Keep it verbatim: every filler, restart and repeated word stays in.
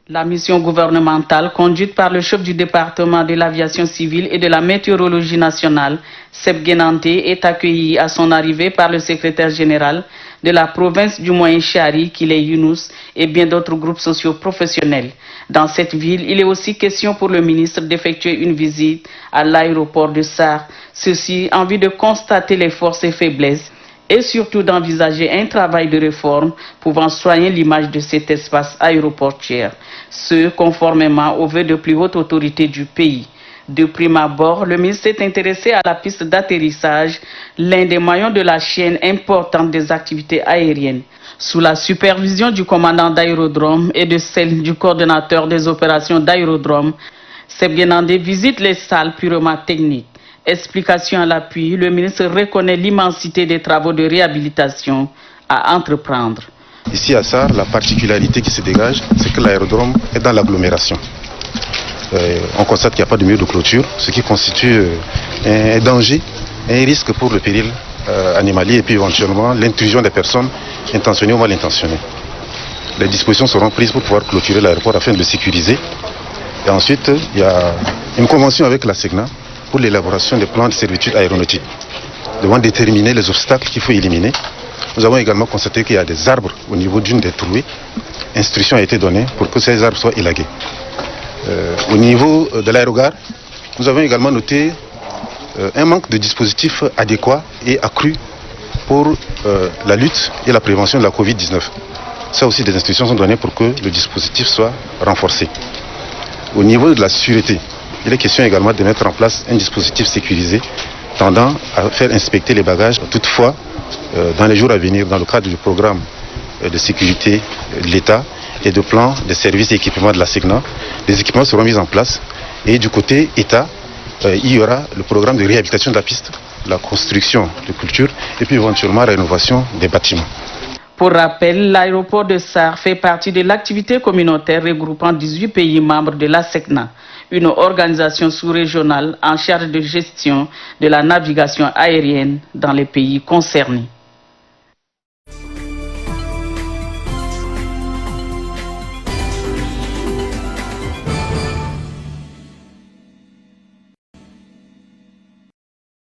La mission gouvernementale conduite par le chef du département de l'aviation civile et de la météorologie nationale, Seb Guénanté, est accueillie à son arrivée par le secrétaire général de la province du Moyen-Chari, Kilé Younous, et bien d'autres groupes sociaux professionnels. Dans cette ville, il est aussi question pour le ministre d'effectuer une visite à l'aéroport de Sarre, ceci en vue de constater les forces et faiblesses et surtout d'envisager un travail de réforme pouvant soigner l'image de cet espace aéroportuaire, ce conformément aux vœux de plus haute autorité du pays. De prime abord, le ministre s'est intéressé à la piste d'atterrissage, l'un des maillons de la chaîne importante des activités aériennes. Sous la supervision du commandant d'aérodrome et de celle du coordonnateur des opérations d'aérodrome, Seb Guénanté visite les salles purement techniques. Explication à l'appui, le ministre reconnaît l'immensité des travaux de réhabilitation à entreprendre. Ici à Sarre, la particularité qui se dégage, c'est que l'aérodrome est dans l'agglomération. Euh, on constate qu'il n'y a pas de mur de clôture, ce qui constitue euh, un danger, un risque pour le péril euh, animalier et puis éventuellement l'intrusion des personnes intentionnées ou mal intentionnées. Les dispositions seront prises pour pouvoir clôturer l'aéroport afin de le sécuriser. Et ensuite, il y a une convention avec la SECNA pour l'élaboration des plans de servitude aéronautique, devant déterminer les obstacles qu'il faut éliminer. Nous avons également constaté qu'il y a des arbres au niveau d'une des trouées. Instruction a été donnée pour que ces arbres soient élagués. Euh, au niveau de l'aérogare, nous avons également noté euh, un manque de dispositifs adéquats et accrus pour euh, la lutte et la prévention de la Covid dix-neuf. Ça aussi, des instructions sont données pour que le dispositif soit renforcé. Au niveau de la sécurité, il est question également de mettre en place un dispositif sécurisé tendant à faire inspecter les bagages. Toutefois, euh, dans les jours à venir, dans le cadre du programme de sécurité de l'État et de plan de services et équipements de la SECNA, les équipements seront mis en place. Et du côté État, euh, il y aura le programme de réhabilitation de la piste, la construction de cultures et puis éventuellement la rénovation des bâtiments. Pour rappel, l'aéroport de Sarre fait partie de l'activité communautaire regroupant dix-huit pays membres de la SECNA, une organisation sous-régionale en charge de gestion de la navigation aérienne dans les pays concernés.